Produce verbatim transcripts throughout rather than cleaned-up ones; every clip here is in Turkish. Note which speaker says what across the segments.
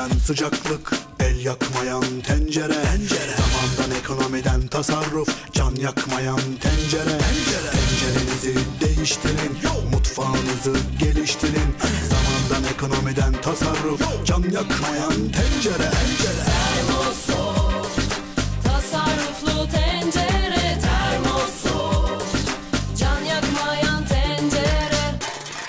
Speaker 1: gelen sıcaklık, el yakmayan tencere, tencere. Zamandan ekonomiden tasarruf, can yakmayan tencere, tencere. Tencerenizi değiştirin, mutfağınızı geliştirin. Zamandan ekonomiden tasarruf, can yakmayan tencere, tencere.
Speaker 2: Termosoft, tasarruflu tencere. Termosoft, can yakmayan tencere.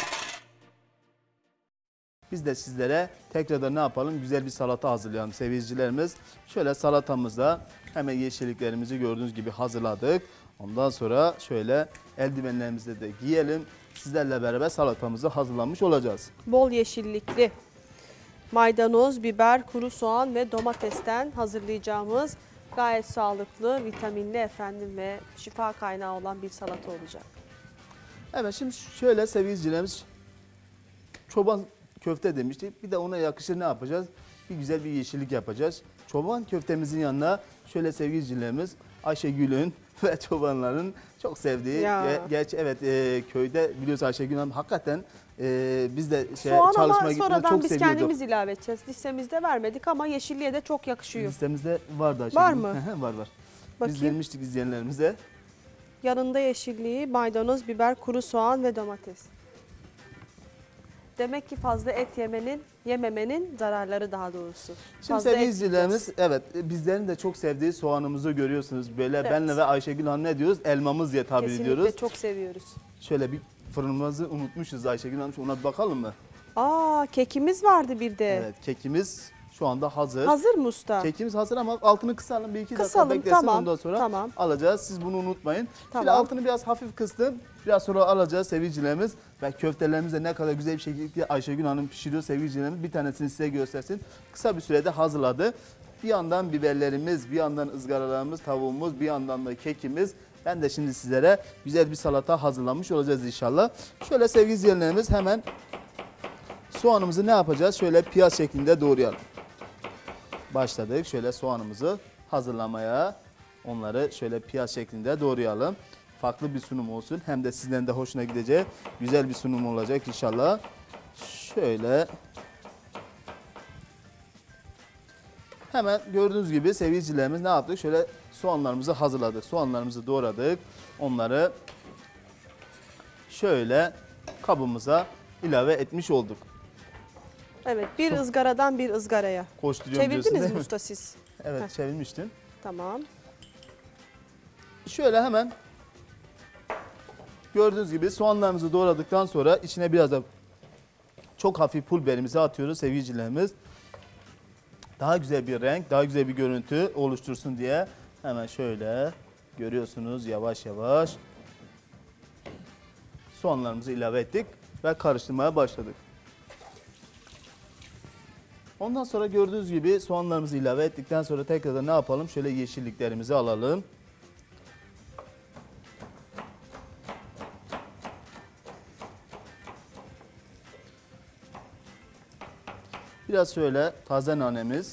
Speaker 3: Biz de sizlere tekrardan ne yapalım? Güzel bir salata hazırlayalım sevgili izleyicilerimiz. Şöyle salatamızda hemen yeşilliklerimizi gördüğünüz gibi hazırladık. Ondan sonra şöyle eldivenlerimizi de giyelim. Sizlerle beraber salatamızı hazırlamış olacağız.
Speaker 4: Bol yeşillikli maydanoz, biber, kuru soğan ve domatesten hazırlayacağımız gayet sağlıklı, vitaminli efendim ve şifa kaynağı olan bir salata olacak.
Speaker 3: Evet, şimdi şöyle sevgili izleyicilerimiz, çoban köfte demiştik. Bir de ona yakışır ne yapacağız? Bir güzel bir yeşillik yapacağız. Çoban köftemizin yanına şöyle sevgili izleyicilerimiz, Ayşegül'ün ve çobanların çok sevdiği,
Speaker 4: Ya.
Speaker 3: gerçi evet e, köyde biliyoruz Ayşegül Hanım hakikaten e, biz de şey,
Speaker 4: Soğan
Speaker 3: çalışmaya
Speaker 4: ama
Speaker 3: gittiğimizde
Speaker 4: sonradan
Speaker 3: çok
Speaker 4: biz
Speaker 3: seviyorduk.
Speaker 4: kendimiz ilave edeceğiz. Listemizde vermedik ama yeşilliğe de çok yakışıyor.
Speaker 3: Listemizde vardı Ayşegül.
Speaker 4: Var mı?
Speaker 3: var var. Biz
Speaker 4: Bakayım.
Speaker 3: vermiştik izleyenlerimize.
Speaker 4: Yanında yeşilliği, maydanoz, biber, kuru soğan ve domates. Demek ki fazla et yemenin, yememenin zararları daha doğrusu.
Speaker 3: Şimdi
Speaker 4: Fazla
Speaker 3: sevgili
Speaker 4: et
Speaker 3: izleyicilerimiz, evet bizlerin de çok sevdiği soğanımızı görüyorsunuz. Böyle
Speaker 4: Evet.
Speaker 3: benle ve Ayşegül Hanım ne diyoruz? Elmamız diye tabir
Speaker 4: Kesinlikle
Speaker 3: ediyoruz.
Speaker 4: çok seviyoruz.
Speaker 3: Şöyle bir fırınımızı unutmuşuz Ayşegül Hanım. Ona bir bakalım mı?
Speaker 4: Aa, kekimiz vardı bir de.
Speaker 3: Evet, kekimiz şu anda hazır.
Speaker 4: Hazır mı usta?
Speaker 3: Kekimiz hazır ama altını kısalım, bir iki
Speaker 4: Kısalım,
Speaker 3: dakika beklesin,
Speaker 4: tamam,
Speaker 3: ondan sonra
Speaker 4: tamam.
Speaker 3: alacağız. Siz bunu unutmayın.
Speaker 4: Tamam.
Speaker 3: Şöyle altını biraz hafif kıstım. Biraz sonra alacağız sevgilicilerimiz. Ve köftelerimiz de ne kadar güzel bir şekilde Ayşegül Hanım pişiriyor sevgilicilerimiz. Bir tanesini size göstersin. Kısa bir sürede hazırladı. Bir yandan biberlerimiz, bir yandan ızgaralarımız, tavuğumuz, bir yandan da kekimiz. Ben de şimdi sizlere güzel bir salata hazırlamış olacağız inşallah. Şöyle sevgili izleyenlerimiz, hemen soğanımızı ne yapacağız? Şöyle piyaz şeklinde doğrayalım. Başladık. Şöyle soğanımızı hazırlamaya. Onları şöyle piyaz şeklinde doğrayalım. Farklı bir sunum olsun. Hem de sizden de hoşuna gidecek güzel bir sunum olacak inşallah. Şöyle. Hemen gördüğünüz gibi sevgilicilerimiz ne yaptık? Şöyle soğanlarımızı hazırladık. Soğanlarımızı doğradık. Onları şöyle kabımıza ilave etmiş olduk.
Speaker 4: Evet, bir ızgaradan bir ızgaraya.
Speaker 3: Koşturuyorum diyorsun,
Speaker 4: Çevirdiniz
Speaker 3: değil
Speaker 4: mi
Speaker 3: mi?
Speaker 4: usta siz?
Speaker 3: Evet,
Speaker 4: Heh.
Speaker 3: çevirmiştim.
Speaker 4: Tamam.
Speaker 3: Şöyle hemen gördüğünüz gibi soğanlarımızı doğradıktan sonra içine biraz da çok hafif pul biberimizi atıyoruz sevgilicilerimiz. Daha güzel bir renk, daha güzel bir görüntü oluştursun diye hemen şöyle görüyorsunuz yavaş yavaş soğanlarımızı ilave ettik ve karıştırmaya başladık. Ondan sonra gördüğünüz gibi soğanlarımızı ilave ettikten sonra tekrardan ne yapalım? Şöyle yeşilliklerimizi alalım. Biraz şöyle taze nanemiz.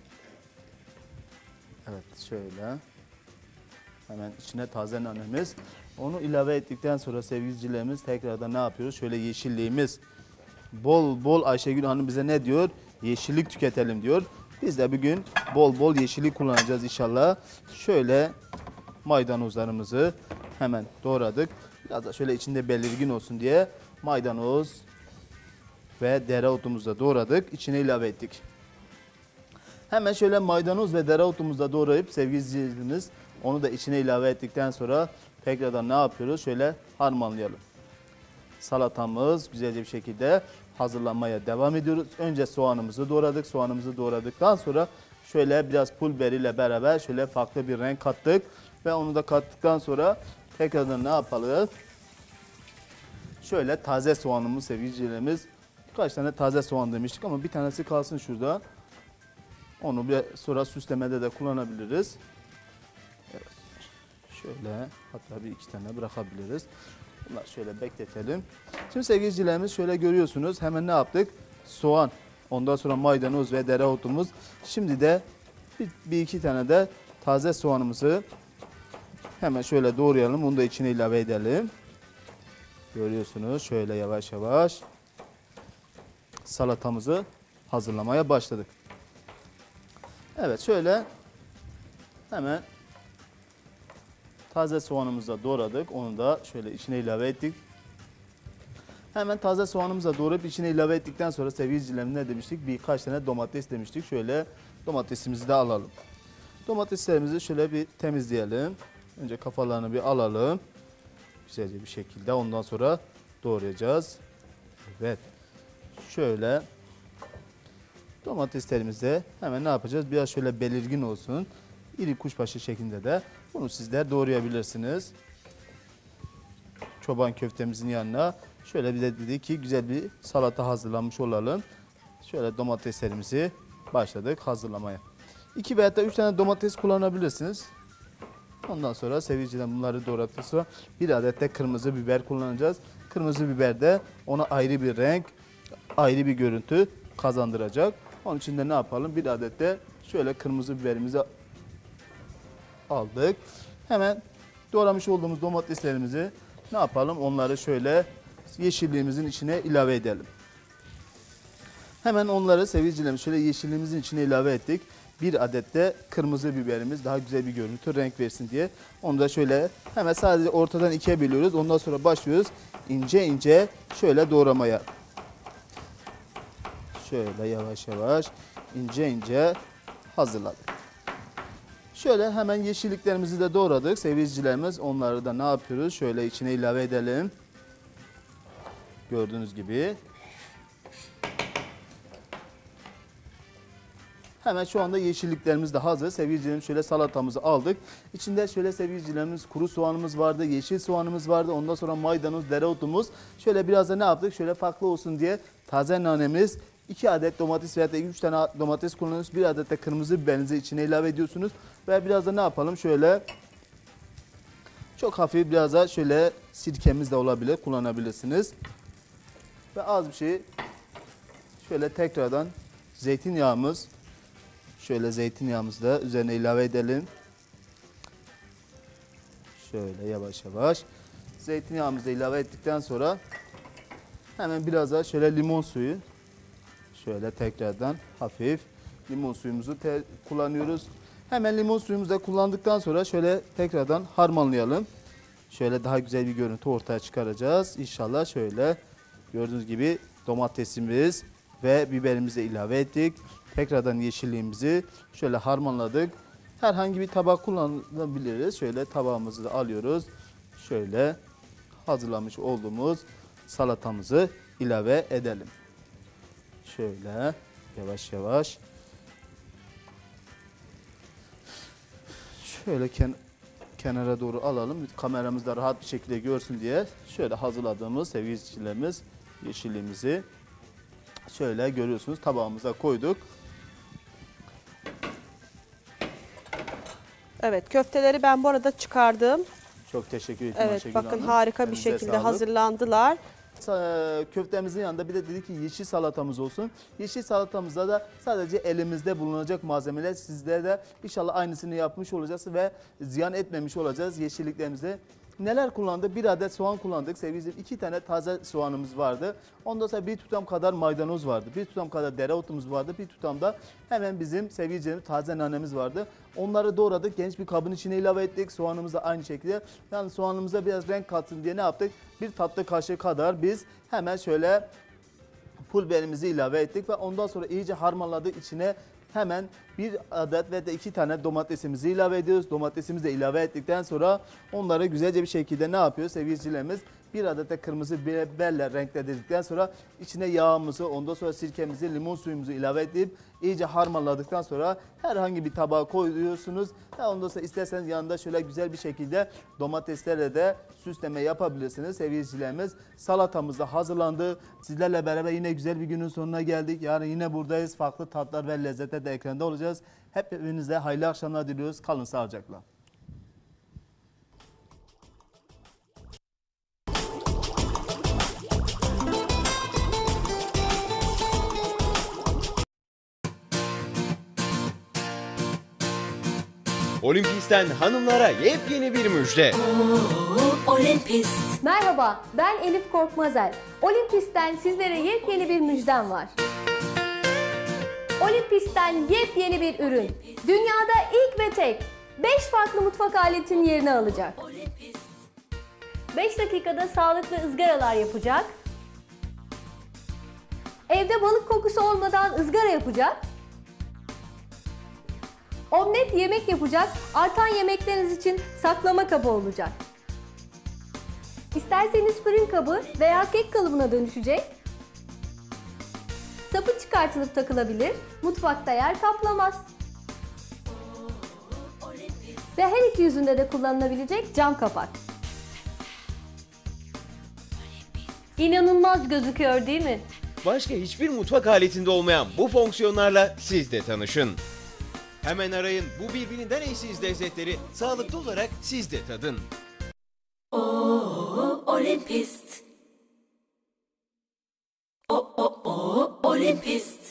Speaker 3: Evet şöyle. Hemen içine taze nanemiz. Onu ilave ettikten sonra sevgilicilerimiz tekrardan ne yapıyoruz? Şöyle yeşilliğimiz. Bol bol Ayşegül Hanım bize ne diyor? Yeşillik tüketelim diyor. Biz de bugün bol bol yeşillik kullanacağız inşallah. Şöyle maydanozlarımızı hemen doğradık. Biraz da şöyle içinde belirgin olsun diye maydanoz ve dereotumuzu da doğradık. İçine ilave ettik. Hemen şöyle maydanoz ve dereotumuzu da doğrayıp sevgili izleyicilerimiz onu da içine ilave ettikten sonra tekrardan ne yapıyoruz? Şöyle harmanlayalım. Salatamız güzelce bir şekilde hazırlanmaya devam ediyoruz. Önce soğanımızı doğradık. Soğanımızı doğradıktan sonra şöyle biraz pul biberiyle beraber şöyle farklı bir renk kattık. Ve onu da kattıktan sonra tekrardan ne yapalım? Şöyle taze soğanımız sevgilicilerimiz. Birkaç tane taze soğan demiştik ama bir tanesi kalsın şurada. Onu bir sonra süslemede de kullanabiliriz. Evet. Şöyle hatta bir iki tane bırakabiliriz. Bunları şöyle bekletelim. Şimdi sevgilicilerimiz şöyle görüyorsunuz. Hemen ne yaptık? Soğan. Ondan sonra maydanoz ve dereotumuz. Şimdi de bir, bir iki tane de taze soğanımızı hemen şöyle doğrayalım. Onu da içine ilave edelim. Görüyorsunuz şöyle yavaş yavaş salatamızı hazırlamaya başladık. Evet şöyle hemen taze soğanımızı da doğradık. Onu da şöyle içine ilave ettik. Hemen taze soğanımızı da doğrayıp içine ilave ettikten sonra sevgili izleyicilerim ne demiştik? Birkaç tane domates demiştik. Şöyle domatesimizi de alalım. Domateslerimizi şöyle bir temizleyelim. Önce kafalarını bir alalım. Güzelce bir şekilde ondan sonra doğrayacağız. Evet. Şöyle domateslerimizi hemen ne yapacağız? Biraz şöyle belirgin olsun. İri kuşbaşı şeklinde de bunu sizler doğrayabilirsiniz. Çoban köftemizin yanına şöyle bir de dedik ki güzel bir salata hazırlamış olalım. Şöyle domateslerimizi başladık hazırlamaya. iki veya da üç tane domates kullanabilirsiniz. Ondan sonra sevgilicilerim bunları doğradıktan sonra bir adet de kırmızı biber kullanacağız. Kırmızı biber de ona ayrı bir renk, ayrı bir görüntü kazandıracak. Onun için de ne yapalım? Bir adet de şöyle kırmızı biberimizi aldık. Hemen doğramış olduğumuz domateslerimizi ne yapalım? Onları şöyle yeşilliğimizin içine ilave edelim. Hemen onları sevgilicilerim şöyle yeşilliğimizin içine ilave ettik. Bir adet de kırmızı biberimiz daha güzel bir görüntü, renk versin diye. Onu da şöyle hemen sadece ortadan ikiye bölüyoruz. Ondan sonra başlıyoruz ince ince şöyle doğramaya. Şöyle yavaş yavaş ince ince hazırladık. Şöyle hemen yeşilliklerimizi de doğradık. Sevgili izleyicilerimiz onları da ne yapıyoruz? Şöyle içine ilave edelim. Gördüğünüz gibi. Hemen şu anda yeşilliklerimiz de hazır. Sevgili izleyicilerim şöyle salatamızı aldık. İçinde şöyle sevgili izleyicilerimiz kuru soğanımız vardı, yeşil soğanımız vardı. Ondan sonra maydanoz, dereotumuz. Şöyle biraz da ne yaptık? Şöyle farklı olsun diye taze nanemiz, iki adet domates veya da üç tane domates kullanıyorsunuz. Bir adet de kırmızı biberinizi içine ilave ediyorsunuz. Ve biraz da ne yapalım? Şöyle çok hafif biraz da şöyle sirkemiz de olabilir. Kullanabilirsiniz. Ve az bir şey şöyle tekrardan zeytinyağımız. Şöyle zeytinyağımızı da üzerine ilave edelim. Şöyle yavaş yavaş. Zeytinyağımızı da ilave ettikten sonra hemen biraz daha şöyle limon suyu. Şöyle tekrardan hafif limon suyumuzu kullanıyoruz. Hemen limon suyumuzu da kullandıktan sonra şöyle tekrardan harmanlayalım. Şöyle daha güzel bir görüntü ortaya çıkaracağız. İnşallah şöyle gördüğünüz gibi domatesimiz ve biberimizi ilave ettik. Tekrardan yeşilliğimizi şöyle harmanladık. Herhangi bir tabak kullanabiliriz. Şöyle tabağımızı da alıyoruz. Şöyle hazırlamış olduğumuz salatamızı ilave edelim. Şöyle yavaş yavaş. Şöyle ken kenara doğru alalım. Kameramız da rahat bir şekilde görsün diye. Şöyle hazırladığımız sevgili izleyicilerimiz yeşilliğimizi şöyle görüyorsunuz tabağımıza koyduk.
Speaker 4: Evet, köfteleri ben bu arada çıkardım.
Speaker 3: Çok teşekkür ederim.
Speaker 4: Evet,
Speaker 3: Ayşegül
Speaker 4: bakın
Speaker 3: Hanım.
Speaker 4: harika bir
Speaker 3: Elinize
Speaker 4: şekilde
Speaker 3: sağlık.
Speaker 4: hazırlandılar.
Speaker 3: Sa- Köftemizin yanında bir de dedik ki yeşil salatamız olsun. Yeşil salatamızda da sadece elimizde bulunacak malzemeler, sizlere de inşallah aynısını yapmış olacağız ve ziyan etmemiş olacağız yeşilliklerimizi. Neler kullandık? Bir adet soğan kullandık sevgili izleyicilerim. İki tane taze soğanımız vardı. Ondan sonra bir tutam kadar maydanoz vardı. Bir tutam kadar dereotumuz vardı. Bir tutam da hemen bizim sevgili izleyicilerim taze nanemiz vardı. Onları doğradık. Geniş bir kabın içine ilave ettik. Soğanımız da aynı şekilde. Yani soğanımıza biraz renk katsın diye ne yaptık? Bir tatlı kaşığı kadar biz hemen şöyle pul biberimizi ilave ettik ve ondan sonra iyice harmanladık. İçine hemen bir adet ve de iki tane domatesimizi ilave ediyoruz. Domatesimizi de ilave ettikten sonra onları güzelce bir şekilde ne yapıyor sevgili izleyicilerimiz? Bir adet de kırmızı biberle renkledikten sonra içine yağımızı, ondan sonra sirkemizi, limon suyumuzu ilave edip iyice harmanladıktan sonra herhangi bir tabağa koyuyorsunuz. Ve ondan sonra isterseniz yanında şöyle güzel bir şekilde domateslerle de süsleme yapabilirsiniz sevgili izleyicilerimiz. Salatamız da hazırlandı. Sizlerle beraber yine güzel bir günün sonuna geldik. Yarın yine buradayız. Farklı tatlar ve lezzete de ekranda olacağız. Hepinize hayırlı akşamlar diliyoruz. Kalın sağlıcakla.
Speaker 5: Olimpisten hanımlara yepyeni bir müjde.
Speaker 2: Olimpist.
Speaker 6: Merhaba, ben Elif Korkmazel. Olympus'ten sizlere yepyeni bir müjdem var. Olympus'ten yepyeni bir ürün. Dünyada ilk ve tek beş farklı mutfak aletin yerini alacak. beş dakikada sağlıklı ızgaralar yapacak. Evde balık kokusu olmadan ızgara yapacak. Omlet yemek yapacak, artan yemekleriniz için saklama kabı olacak. İsterseniz fırın kabı veya kek kalıbına dönüşecek. Sapı çıkartılıp takılabilir, mutfakta yer kaplamaz. Ve her iki yüzünde de kullanılabilecek cam kapak. İnanılmaz gözüküyor değil mi?
Speaker 5: Başka hiçbir mutfak aletinde olmayan bu fonksiyonlarla siz de tanışın. Hemen arayın, bu birbirinden eşsiz lezzetleri sağlıklı olarak siz de tadın.
Speaker 2: Olympus. Oh oh oh Olympus.